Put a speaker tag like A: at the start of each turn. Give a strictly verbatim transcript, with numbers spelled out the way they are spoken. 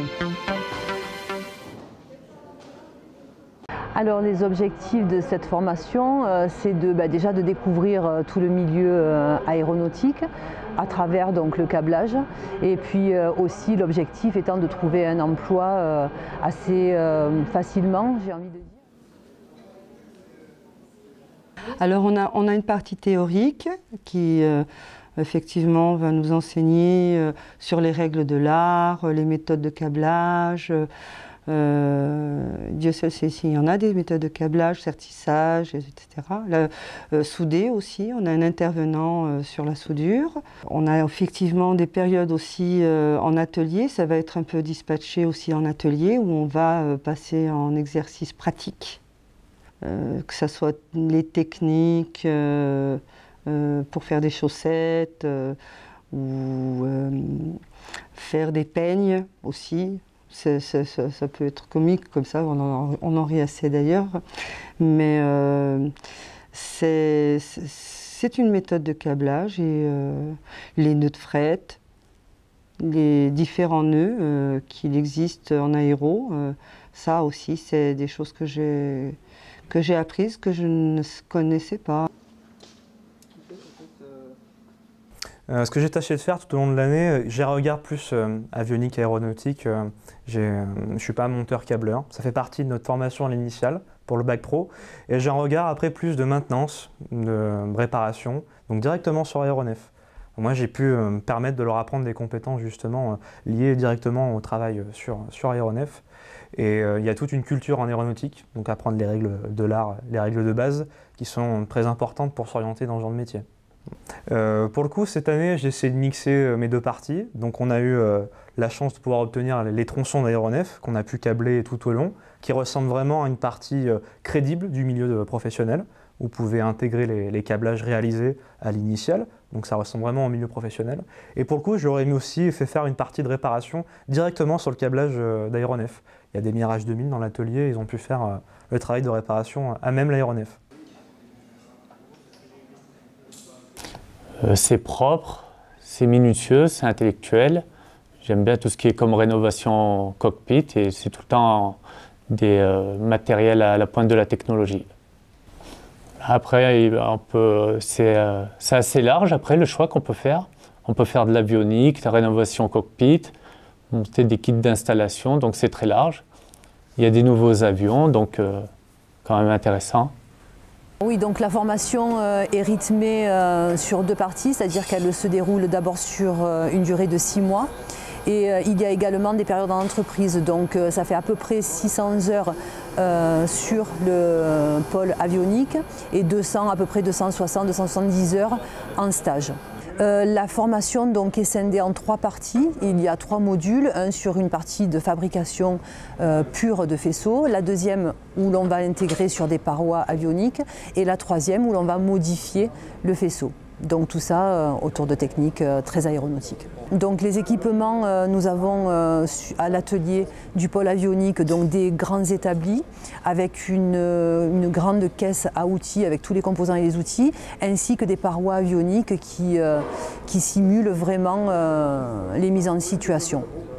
A: Alors les objectifs de cette formation, euh, c'est de, bah, déjà de découvrir euh, tout le milieu euh, aéronautique à travers donc, le câblage, et puis euh, aussi l'objectif étant de trouver un emploi euh, assez euh, facilement, j'ai envie de dire.
B: Alors on a, on a une partie théorique qui euh, effectivement va nous enseigner euh, sur les règles de l'art, les méthodes de câblage. Euh, Dieu seul sait s'il y en a des méthodes de câblage, sertissage, et cetera. La, euh, souder aussi, on a un intervenant euh, sur la soudure. On a effectivement des périodes aussi euh, en atelier, ça va être un peu dispatché aussi en atelier où on va euh, passer en exercice pratique, euh, que ce soit les techniques euh, euh, pour faire des chaussettes euh, ou euh, faire des peignes aussi. C'est, c'est, ça, ça peut être comique comme ça, on en, on en rit assez d'ailleurs, mais euh, c'est, c'est une méthode de câblage et euh, les nœuds de fret, les différents nœuds euh, qu'il existe en aéro, euh, ça aussi c'est des choses que j'ai, que j'ai apprises, que je ne connaissais pas.
C: Euh, ce que j'ai tâché de faire tout au long de l'année, j'ai un regard plus euh, avionique, aéronautique. Euh, euh, je ne suis pas monteur câbleur. Ça fait partie de notre formation à l'initiale pour le bac pro. Et j'ai un regard après plus de maintenance, de réparation, donc directement sur aéronef. Moi, j'ai pu euh, me permettre de leur apprendre des compétences justement euh, liées directement au travail sur, sur aéronef. Et euh, il y a toute une culture en aéronautique, donc apprendre les règles de l'art, les règles de base, qui sont très importantes pour s'orienter dans ce genre de métier. Euh, pour le coup, cette année, j'ai essayé de mixer euh, mes deux parties. Donc on a eu euh, la chance de pouvoir obtenir les, les tronçons d'aéronef qu'on a pu câbler tout au long, qui ressemblent vraiment à une partie euh, crédible du milieu de, professionnel. Vous pouvez intégrer les, les câblages réalisés à l'initiale, donc ça ressemble vraiment au milieu professionnel. Et pour le coup, j'aurais aussi fait faire une partie de réparation directement sur le câblage euh, d'aéronef. Il y a des Mirage deux mille dans l'atelier, ils ont pu faire euh, le travail de réparation à même l'aéronef.
D: Euh, c'est propre, c'est minutieux, c'est intellectuel. J'aime bien tout ce qui est comme rénovation cockpit et c'est tout le temps des euh, matériels à la pointe de la technologie. Après, on peut, c'est, euh, c'est assez large après le choix qu'on peut faire. On peut faire de l'avionique, de la rénovation cockpit, monter des kits d'installation, donc c'est très large. Il y a des nouveaux avions, donc euh, quand même intéressant.
A: Oui, donc la formation euh, est rythmée euh, sur deux parties, c'est-à-dire qu'elle se déroule d'abord sur euh, une durée de six mois. Et euh, il y a également des périodes en entreprise, donc euh, ça fait à peu près six cents heures euh, sur le pôle avionique et deux cents, à peu près deux cent soixante à deux cent soixante-dix heures en stage. Euh, la formation donc, est scindée en trois parties. Il y a trois modules, un sur une partie de fabrication euh, pure de faisceaux, la deuxième où l'on va intégrer sur des parois avioniques et la troisième où l'on va modifier le faisceau. Donc tout ça euh, autour de techniques euh, très aéronautiques. Donc les équipements, euh, nous avons euh, à l'atelier du pôle avionique donc des grands établis avec une, une grande caisse à outils avec tous les composants et les outils, ainsi que des parois avioniques qui, euh, qui simulent vraiment euh, les mises en situation.